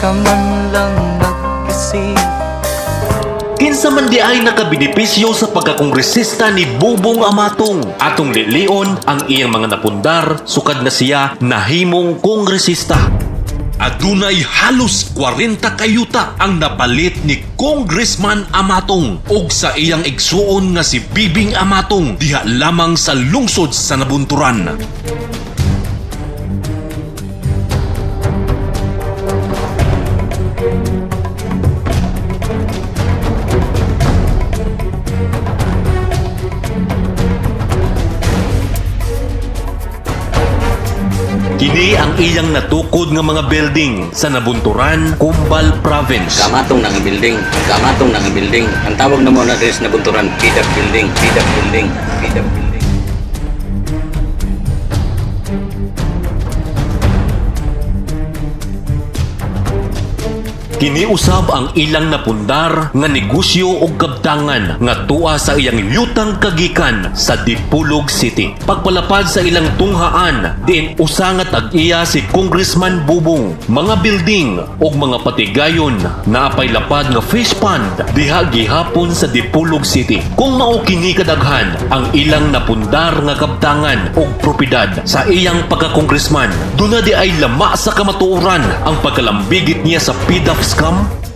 ka man lang nag-isip. Kinsa man di ay nakabenepisyo sa pagkakongresista ni Bubong Amatong. Atong lilion ang iyang mga napundar sukad na siya nahimong kongresista. Adunay halos 40 kayuta ang napalit ni Congressman Amatong ug sa iyang igsuon nga si Bibing Amatong diha lamang sa lungsod sa Nabunturan. Kini ang iyang natukod nga mga building sa Nabunturan, Cumbal Province. Kamatong nang building, kamatong nang building. Ang tawag na mo na rin sa Nabunturan, PDAP building, PDAP building, PDAP building. Kiniusab ang ilang napundar nga negosyo o kabtangan nga tuwa sa iyang yutang kagikan sa Dipolog City. Pagpalapad sa ilang tunghaan, diin usa nga tag-iya si Congressman Bubong. Mga building o mga patigayon na apay lapad nga fish pond diha gihapon sa Dipolog City. Kung mao kini kadaghan ang ilang napundar nga kabtangan o propiedad sa iyang pagka-congressman, duna di ay lama sa kamatuoran ang pagkalambigit niya sa PDAP scam.